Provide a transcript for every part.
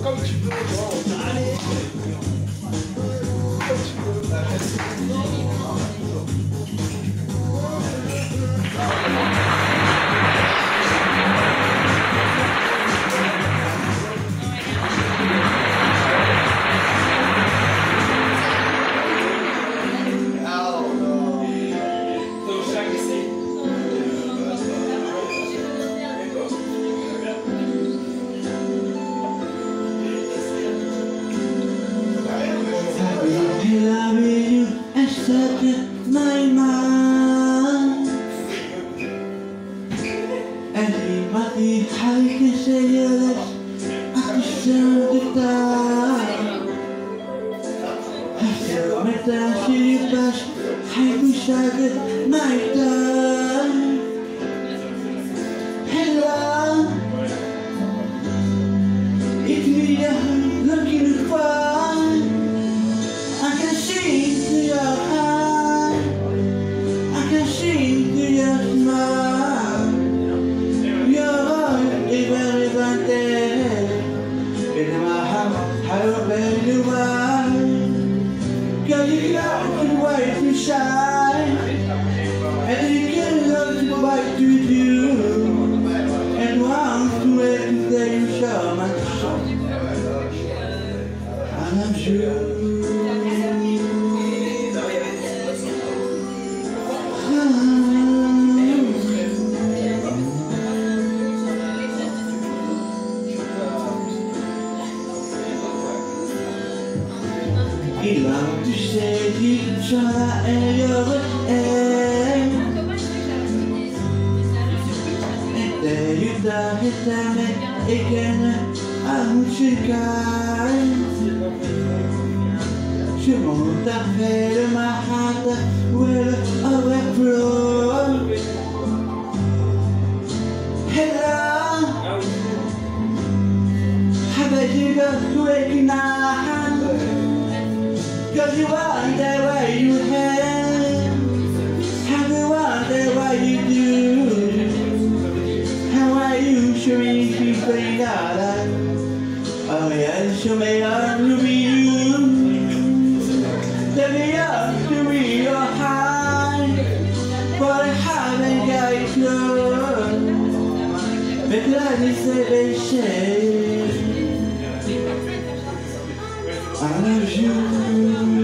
My mind and he might be how you can say yes I can sound the time I feel my time she best I wish I could my time hello it's me I'm looking to find I can see through your eyes I can see through your smile your is very there in my heart how bad you are girl you got the way to shine and you can love the way to do and want to everything you show my soul I love you Il a tu sais qu'il sera ailleurs Ete yuta hitame ikene amushikai Je monte à faire ma hâte will overflow Hello Have you got to recognize Cause you are the way you have How you are the way you do How are you showing people that Oh yeah, show me how to be you Tell me how to be your high But I haven't got it close But let me say they say I love you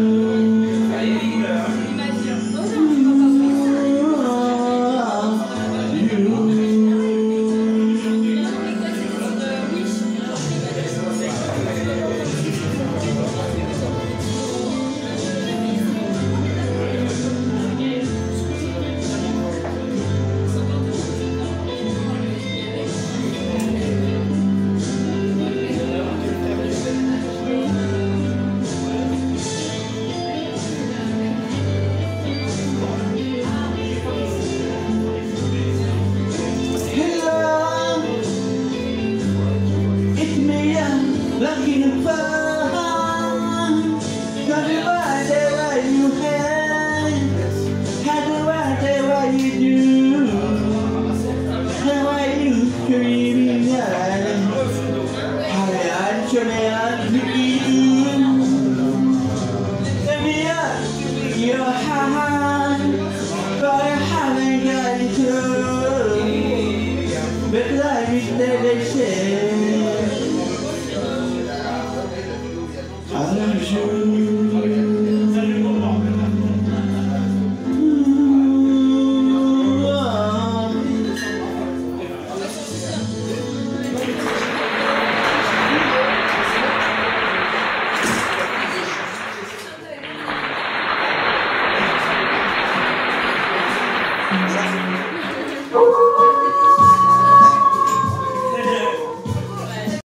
Looking to find Cause you are the way you have How do I the way you do How are you treat me How I show me how to be you Let me up your hand But I haven't got it through But life is they say I love you. Oh,